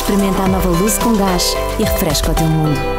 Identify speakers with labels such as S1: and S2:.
S1: Experimenta a nova Luze com gás e refresca o teu mundo.